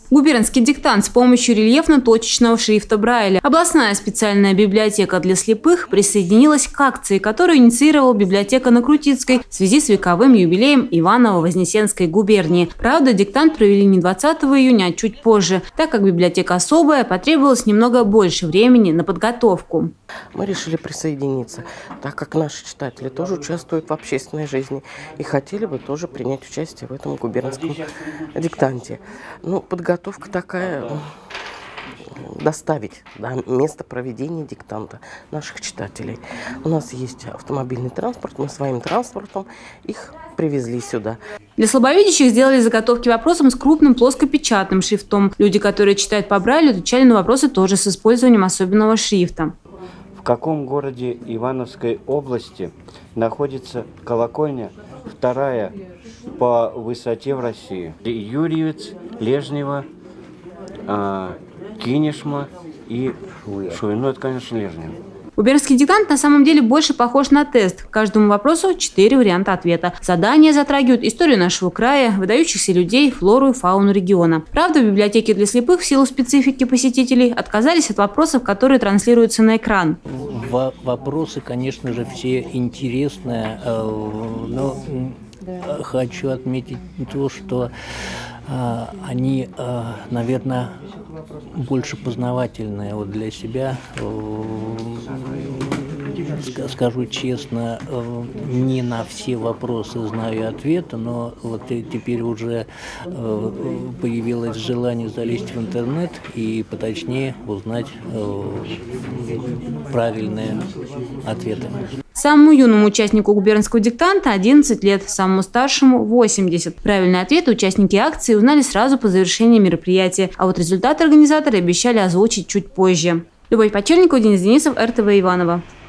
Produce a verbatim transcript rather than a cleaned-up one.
Губернский диктант с помощью рельефно-точечного шрифта Брайля. Областная специальная библиотека для слепых присоединилась к акции, которую инициировала библиотека на Крутицкой в связи с вековым юбилеем Иваново-Вознесенской губернии. Правда, диктант провели не двадцатого июня, а чуть позже, так как библиотека особая, потребовалось немного больше времени на подготовку. Мы решили присоединиться, так как наши читатели тоже участвуют в общественной жизни и хотели бы тоже принять участие в этом губернском диктанте. Ну, подготовка такая, доставить да, место проведения диктанта наших читателей. У нас есть автомобильный транспорт, мы своим транспортом их привезли сюда. Для слабовидящих сделали заготовки вопросам с крупным плоскопечатным шрифтом. Люди, которые читают по Брайлю, отвечали на вопросы тоже с использованием особенного шрифта. В каком городе Ивановской области находится колокольня, вторая по высоте в России? Юрьевец, Лежнево, э, Кинешма и Шуя. Ну, это, конечно, Лежнево. Губернский диктант на самом деле больше похож на тест. К каждому вопросу четыре варианта ответа. Задания затрагивают историю нашего края, выдающихся людей, флору и фауну региона. Правда, в библиотеке для слепых в силу специфики посетителей отказались от вопросов, которые транслируются на экран. Вопросы, конечно же, все интересные, но хочу отметить то, что они, наверное, больше познавательные вот для себя. Скажу честно, не на все вопросы знаю ответа, но вот теперь уже появилось желание залезть в интернет и поточнее узнать правильные ответы. Самому юному участнику губернского диктанта одиннадцать лет, самому старшему восемьдесят. Правильные ответы участники акции узнали сразу по завершении мероприятия, а вот результаты организаторы обещали озвучить чуть позже. Любовь Почерникова, Денис Денисов, эр тэ вэ Иваново.